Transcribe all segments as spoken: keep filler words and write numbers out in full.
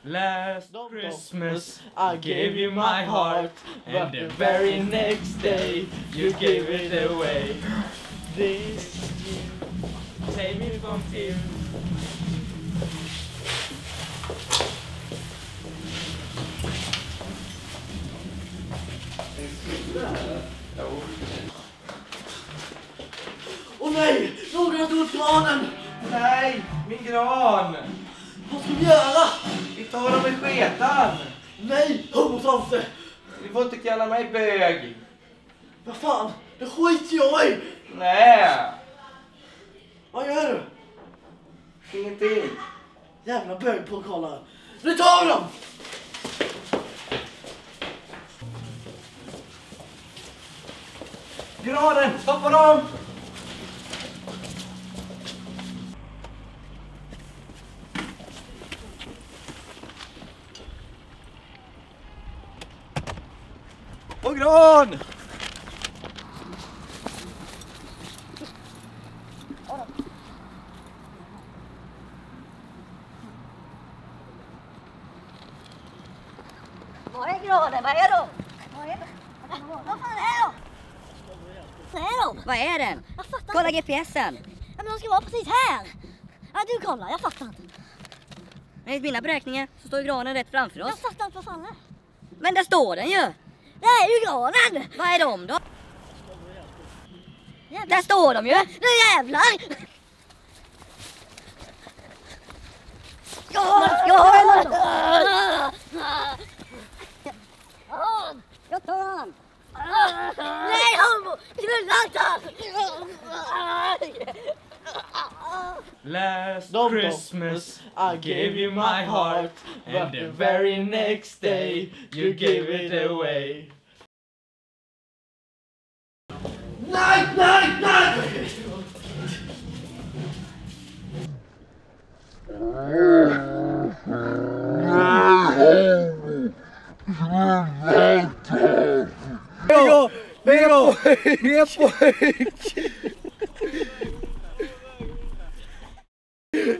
Last Christmas I gave you my heart, and the very next day you gave it away. This year, save me from tears. Åh oh, nej! Någon har tagit granen! Nej, min gran! Vad ska vi göra? Vi tar dem i sketan! Nej, homosafte! Du får inte kalla mig bög! Vad fan? Det skiter jag i! Nej! Vad gör du? Ingenting! Jävla bögpåkollare! Nu tar vi dem! Granen, stoppa dem! Och gran! Vad är granen? Vad är de? Vad är det? Vad fan är de? Vad är de? Vad är den? Jag fattar Kolla inte. G P S-en. Ja, men de ska vara precis här. Ja, du kollar. Jag fattar inte. Enligt mina beräkningar så står ju granen rätt framför Jag oss. fattar inte vad fan det är. Men där står den ju. Det är ju granen. Vad är de då? Jävlar. Där står de ju. Nu jävlar. Ja, Ja, jag tar han. Nej, homo. Knulla inte. Last Dom, dom. Christmas I gave you my heart, and the very next day you gave it away. Nej, nej, nej! Viggo! Viggo! Ge pojk!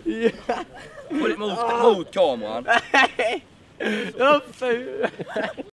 Mot, mot kameran. Nej! Jag är ful!